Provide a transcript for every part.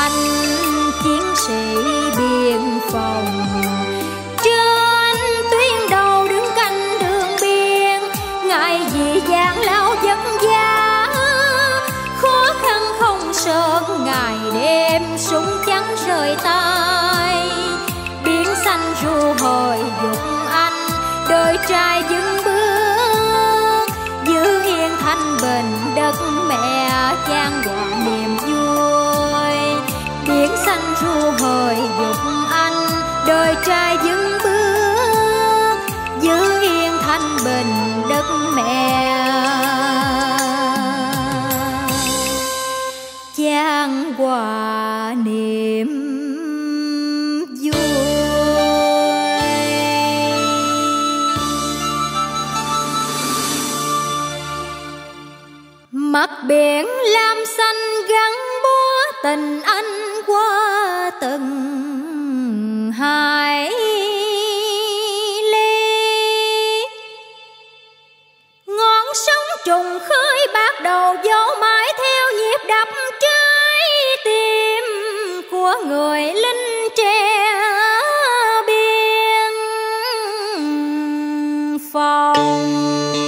anh chiến sĩ biên phòng trên tuyến đầu đứng canh đường biên, ngại vì gian lao vất vả, khó khăn không sơn ngày đêm súng trắng rời tay. Biển xanh ru hồi dục anh đời trai vững bước, giữ yên thanh bình đất mẹ chan hòa niềm vui. Biển xanh ru hồi dục anh đời trai vững bước, giữ yên thanh bình đất mẹ chan hòa niềm vui. Mặt biển lam xanh gắn bó tình anh qua từng hải ly. Ngọn sóng trùng khơi bắt đầu dỗ mãi theo nhịp đập trái tim của người lính trẻ biên phòng.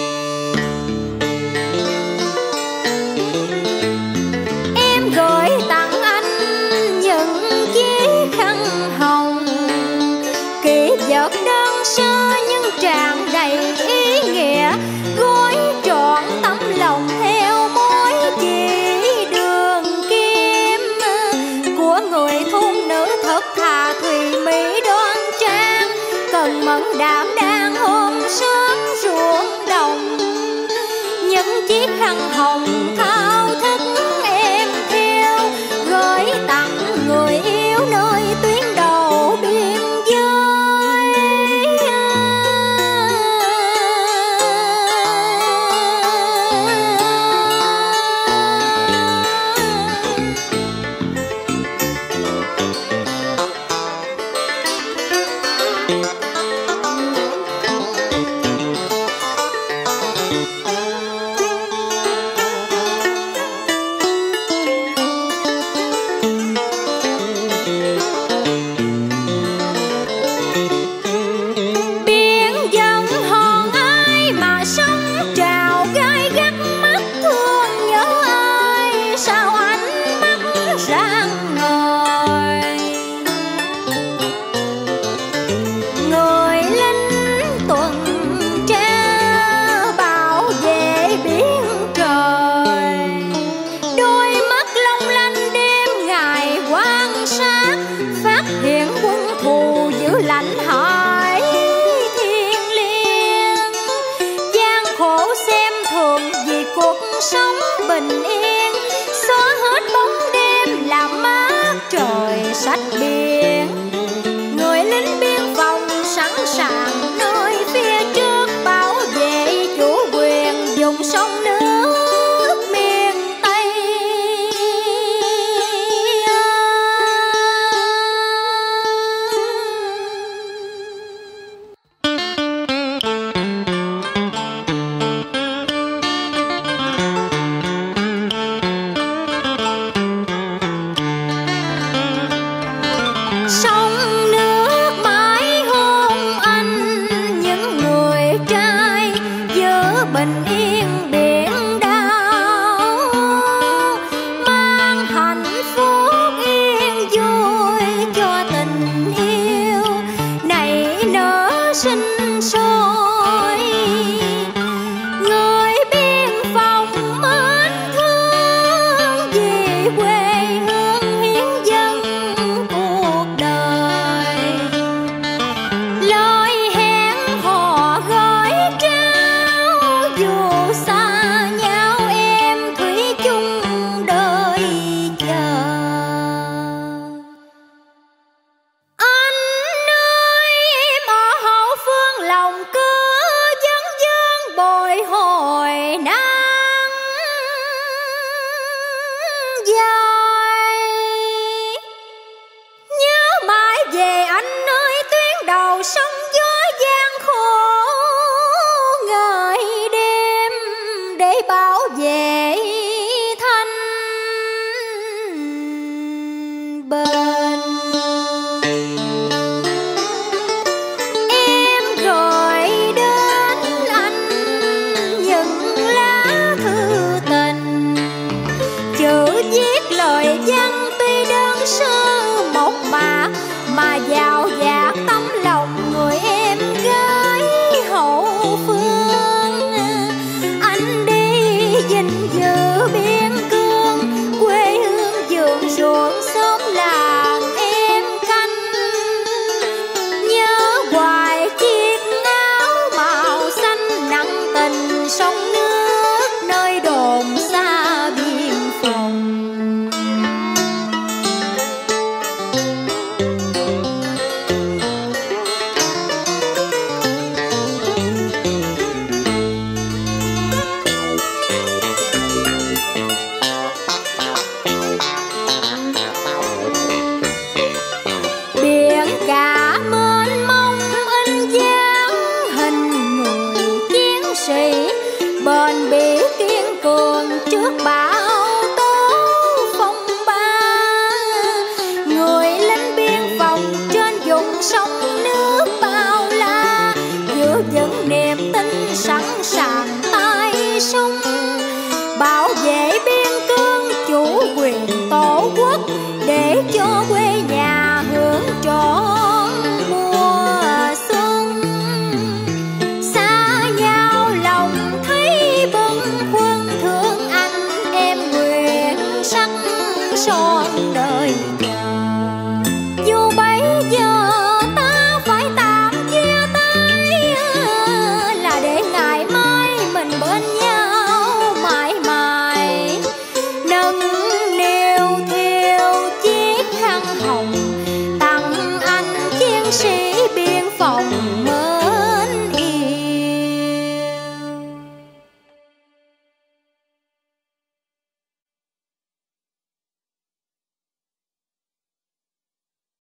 Giọt đơn sơ nhưng tràn đầy ý nghĩa, gói trọn tấm lòng theo mối chỉ đường kim của người thôn nữ thật thà thùy mỹ đoan trang, cần mẫn đảm đang hôm sớm ruộng đồng. Những chiếc khăn hồng thao thức em theo, gửi tặng người yêu nơi tuyến đầu biên giới. Lạnh hỏi thiên liêng, gian khổ xem thường vì cuộc sống bình yên, xóa hết bóng đêm làm mát trời sạch biển. Người lính biên phòng sẵn sàng nơi phía trước bảo vệ chủ quyền vùng sông nước miền Tây. Sông nước mãi hôn anh, những người trai giữ bình yên biển đảo, mang hạnh phúc yên vui cho tình yêu này nở sinh sôi. Người biên phòng mến thương vì quê hương hiến dâng cuộc đời, lời hẹn hò gửi trao dù xa nhau em thủy chung đời chờ. Anh ơi em ở hậu phương lòng cứ vấn vương bồi hồi nắng dài, nhớ mãi về anh nơi tuyến đầu sông gió gian khổ, ngày đêm để bảo vệ thanh sư một mạc mà giàu dạt tấm lòng người em gái hậu phương. Anh đi gìn giữ biên cương, quê hương vườn ruộng xóm làng em canh. Nhớ hoài chiếc áo màu xanh nặng tình sông nước nơi đồn xa biên phòng. Biển cả mênh mông in dáng hình người chiến sĩ, bền bỉ kiên cường trước bão tố phong ba. Người lính biên phòng trên vùng sông nước bao la, giữ vững niềm tin sẵn sàng tay súng, bảo vệ biên cương chủ quyền tổ quốc để cho quê nhà hưởng trọn mùa xuân. Xa nhau lòng thấy bâng khuâng, thương anh em nguyện sắc son đời chờ. Dù bấy giờ